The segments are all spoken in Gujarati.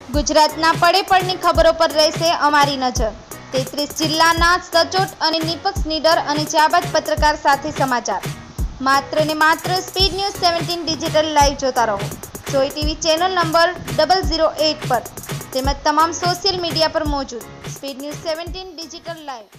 ગુજરાતના પડે પડની ખબરો પર રહેશે અમારી નજર। 33 જિલ્લાના સચોટ અને નિષ્પક્ષ નીડર અને જાબાદ પત્રકાર સાથે સમાચાર। માત્ર ને માત્ર સ્પીડ ન્યૂઝ 17 ડિજિટલ લાઈવ જોતા રહો। જોઈ ટીવી ચેનલ નંબર 008 પર તેમજ તમામ સોશિયલ મીડિયા પર મોજૂદ speed news 17 digital live.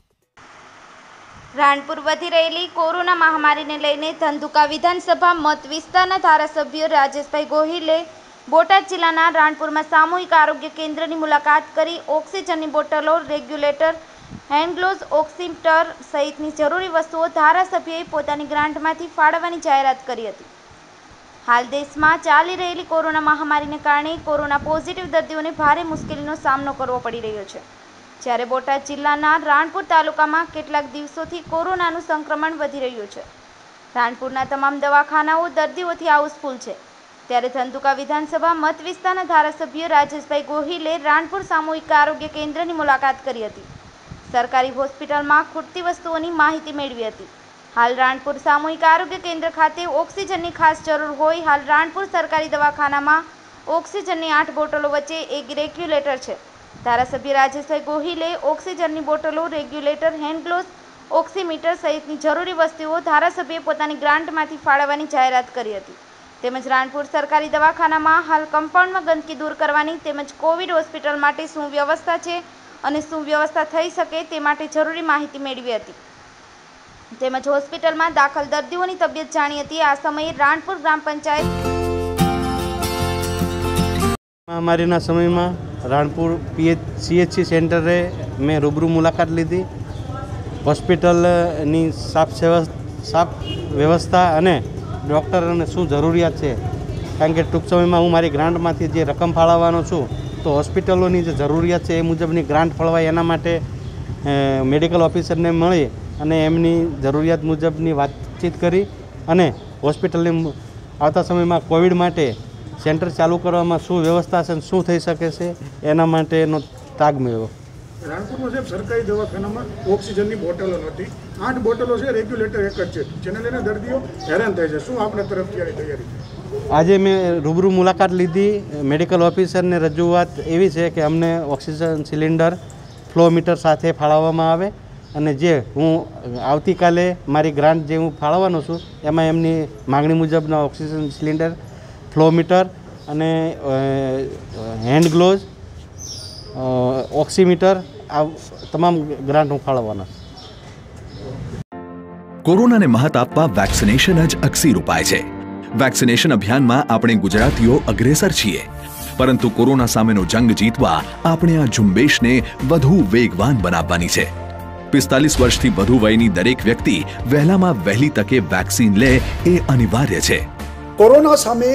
Ranpur વધી રહેલી કોરોના મહામારીને લઈને ધંધુકા વિધાનસભા મત વિસ્તારના ધારાસભ્ય રાજેશભાઈ ગોહિલે બોટાદ જિલ્લાના રાણપુરમાં સામૂહિક આરોગ્ય કેન્દ્રની મુલાકાત કરી ઓક્સિજનની બોટલો, રેગ્યુલેટર, હેન્ડ ગ્લોવ્સ, ઓક્સીમીટર સહિતની જરૂરી વસ્તુઓ ધારાસભ્યએ પોતાની ગ્રાન્ટમાંથી ફાળવવાની જાહેરાત કરી હતી। હાલ દેશમાં ચાલી રહેલી કોરોના મહામારીને કારણે કોરોના પોઝિટિવ દર્દીઓને ભારે મુશ્કેલીનો સામનો કરવો પડી રહ્યો છે। જ્યારે બોટાદ જિલ્લાના રાણપુર તાલુકામાં કેટલાક દિવસોથી કોરોનાનું સંક્રમણ વધી રહ્યું છે। રાણપુરના તમામ દવાખાનાઓ દર્દીઓથી હાઉસફુલ છે। ત્યારે ધંધુકા વિધાનસભા મત વિસ્તારના ધારાસભ્ય રાજેશભાઈ ગોહિલે રાણપુર સામૂહિક આરોગ્ય કેન્દ્રની મુલાકાત કરી હતી। સરકારી હોસ્પિટલમાં ખૂટતી વસ્તુઓની માહિતી મેળવી હતી। હાલ રાણપુર સામૂહિક આરોગ્ય કેન્દ્ર ખાતે ઓક્સિજનની ખાસ જરૂર હોય હાલ રાણપુર સરકારી દવાખાનામાં ઓક્સિજનની 8 બોટલો વચ્ચે એક રેગ્યુલેટર છે। ધારાસભ્ય રાજેશભાઈ ગોહિલે ઓક્સિજનની બોટલો, રેગ્યુલેટર, હેન્ડ ગ્લોવ્સ, ઓક્સીમીટર સહિતની જરૂરી વસ્તુઓ ધારાસભ્યએ પોતાની ગ્રાન્ટમાંથી ફાળવવાની જાહેરાત કરી હતી। તેમજ રાણપુર સરકારી દવાખાનામાં હાલ કમ્પાઉન્ડમાં ગંદકી દૂર કરવાની તેમજ કોવિડ હોસ્પિટલ માટે શું વ્યવસ્થા છે અને શું વ્યવસ્થા થઈ શકે તે માટે જરૂરી માહિતી મેળવી હતી। તેમજ હોસ્પિટલમાં દાખલ દર્દીઓની તબિયત જાણી હતી। આ સમયે રાણપુર ગ્રામ પંચાયત મહામારીના સમયમાં રાણપુર CHC સેન્ટરે મેં રૂબરૂ મુલાકાત લીધી। હોસ્પિટલની સાફ વ્યવસ્થા અને ડૉક્ટરોને શું જરૂરિયાત છે, કારણ કે ટૂંક સમયમાં હું મારી ગ્રાન્ટમાંથી જે રકમ ફાળવવાનો છું તો હોસ્પિટલોની જે જરૂરિયાત છે એ મુજબની ગ્રાન્ટ ફળવાય એના માટે મેડિકલ ઓફિસરને મળી અને એમની જરૂરિયાત મુજબની વાતચીત કરી અને હોસ્પિટલની આવતા સમયમાં કોવિડ માટે સેન્ટર ચાલુ કરવામાં શું વ્યવસ્થા છે, શું થઈ શકે છે એના માટેનો તાગ મેળવ્યો। રાણપુરમાં સાહેબ સરકારી દવાખાનામાં ઓક્સિજનની બોટલો નથી, 8 બોટલો છે, રેગ્યુલેટર એક જ છે, જેને લઈને દર્દીઓ હેરાન થાય છે। શું આપણા તરફથી આની તૈયારી? આજે મેં રૂબરૂ મુલાકાત લીધી। મેડિકલ ઓફિસરને રજૂઆત એવી છે કે અમને ઓક્સિજન સિલિન્ડર ફ્લોમીટર સાથે ફાળવવામાં આવે અને જે હું આવતીકાલે મારી ગ્રાન્ટ જે હું ફાળવવાનો છું એમાં એમની માગણી મુજબના ઓક્સિજન સિલિન્ડર, ફ્લોમીટર અને હેન્ડ ગ્લોવ્સ, ઓક્સીમીટર આ તમામ ગ્રાન્ટ હું ફાળવવાનો છું। કોરોનાને મહાત આપવા વેક્સિનેશન જ અકસીર ઉપાય છે। વેક્સિનેશન અભિયાનમાં આપણે ગુજરાતીઓ અગ્રેસર છીએ, પરંતુ કોરોના સામેનો જંગ જીતવા આપણે આ ઝુંબેશને વધુ વેગવાન બનાવવાની છે। 45 વર્ષથી વધુ વયની દરેક વ્યક્તિ વહેલામાં વહેલી તકે વેક્સિન લે એ અનિવાર્ય છે। કોરોના સામે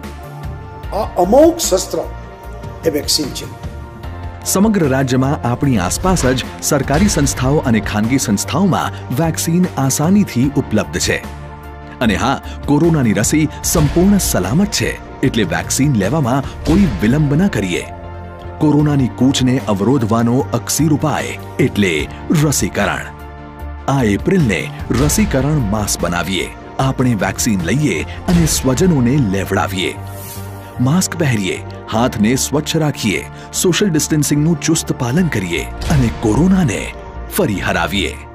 આ અમોઘ શસ્ત્ર એ વેક્સિન છે। સમગ્ર રાજ્યમાં આપણી આસપાસ જ સરકારી સંસ્થાઓ અને ખાનગી સંસ્થાઓમાં વેક્સિન આસાનીથી ઉપલબ્ધ છે અને હા, કોરોનાની રસી સંપૂર્ણ સલામત છે, એટલે વેક્સિન લેવામાં કોઈ વિલંબ ન કરીએ। કોરોનાની કૂચને અવરોધવાનો અકસીર ઉપાય એટલે રસીકરણ। આ એપ્રિલને રસીકરણ માસ બનાવીએ, આપણે વેક્સિન લઈએ અને સ્વજનોને લેવડાવીએ। માસ્ક પહેરીએ, હાથને સ્વચ્છ રાખીએ, સોશિયલ ડિસ્ટન્સિંગનું ચુસ્ત પાલન કરીએ અને કોરોનાને ફરી હરાવીએ।